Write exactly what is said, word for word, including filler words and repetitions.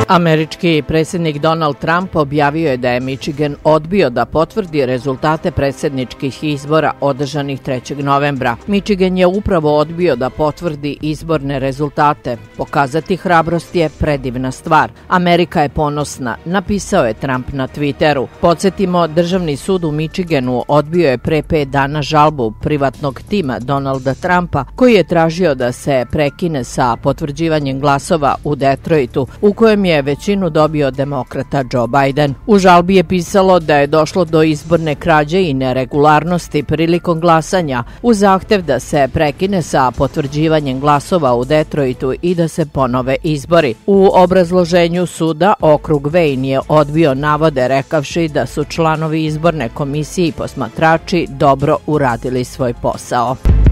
Američki predsjednik Donald Trump objavio je da je Michigan odbio da potvrdi rezultate predsjedničkih izbora održanih trećeg novembra. Michigan je upravo odbio da potvrdi izborne rezultate. Pokazati hrabrost je predivna stvar. Amerika je ponosna, napisao je Trump na Twitteru. Podsjetimo, Državni sud u Michiganu odbio je pre pet dana žalbu privatnog tima Donalda Trumpa, koji je tražio da se prekine sa potvrđivanjem glasova u Detroitu, u kojem je većinu dobio demokrata Joe Biden. U žalbi je pisalo da je došlo do izborne krađe i neregularnosti prilikom glasanja, uz zahtev da se prekine sa potvrđivanjem glasova u Detroitu i da se ponove izbori. U obrazloženju suda okrug Wayne je odbio navode rekavši da su članovi izborne komisije i posmatrači dobro uradili svoj posao.